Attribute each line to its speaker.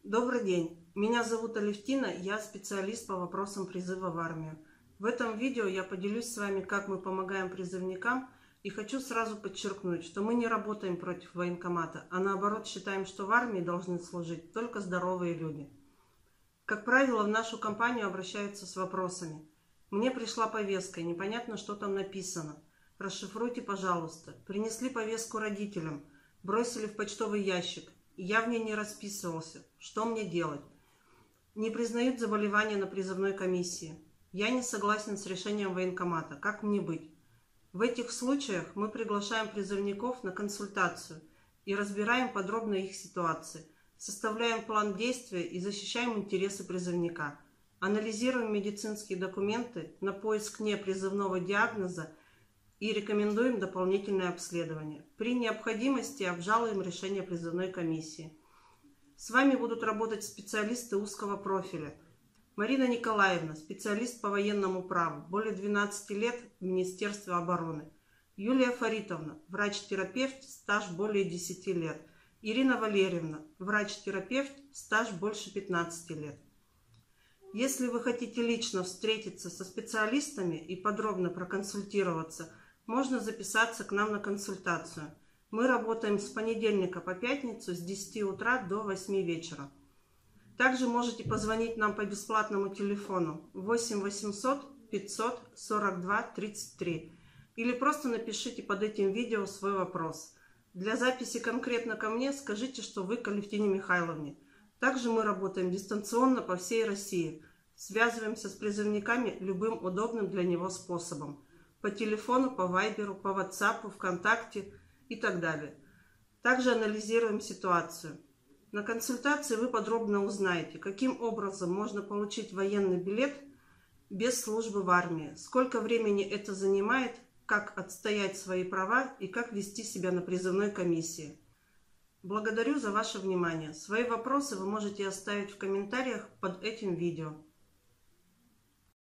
Speaker 1: Добрый день, меня зовут Алевтина, я специалист по вопросам призыва в армию. В этом видео я поделюсь с вами, как мы помогаем призывникам, и хочу сразу подчеркнуть, что мы не работаем против военкомата, а наоборот считаем, что в армии должны служить только здоровые люди. Как правило, в нашу компанию обращаются с вопросами: «Мне пришла повестка, и непонятно, что там написано. Расшифруйте, пожалуйста. Принесли повестку родителям, бросили в почтовый ящик. Я в ней не расписывался. Что мне делать? Не признают заболевания на призывной комиссии. Я не согласен с решением военкомата. Как мне быть?» В этих случаях мы приглашаем призывников на консультацию и разбираем подробно их ситуации, составляем план действия и защищаем интересы призывника, анализируем медицинские документы на поиск непризывного диагноза и рекомендуем дополнительное обследование. При необходимости обжалуем решение призывной комиссии. С вами будут работать специалисты узкого профиля. Марина Николаевна, специалист по военному праву, более 12 лет в Министерстве обороны. Юлия Фаритовна, врач-терапевт, стаж более 10 лет. Ирина Валерьевна, врач-терапевт, стаж больше 15 лет. Если вы хотите лично встретиться со специалистами и подробно проконсультироваться, можно записаться к нам на консультацию. Мы работаем с понедельника по пятницу с 10 утра до 8 вечера. Также можете позвонить нам по бесплатному телефону 8 800 500 42 33 или просто напишите под этим видео свой вопрос. Для записи конкретно ко мне скажите, что вы к Алевтине Михайловне. Также мы работаем дистанционно по всей России. Связываемся с призывниками любым удобным для него способом. По телефону, по вайберу, по ватсапу, ВКонтакте и так далее. Также анализируем ситуацию. На консультации вы подробно узнаете, каким образом можно получить военный билет без службы в армии, сколько времени это занимает, как отстоять свои права и как вести себя на призывной комиссии. Благодарю за ваше внимание. Свои вопросы вы можете оставить в комментариях под этим видео.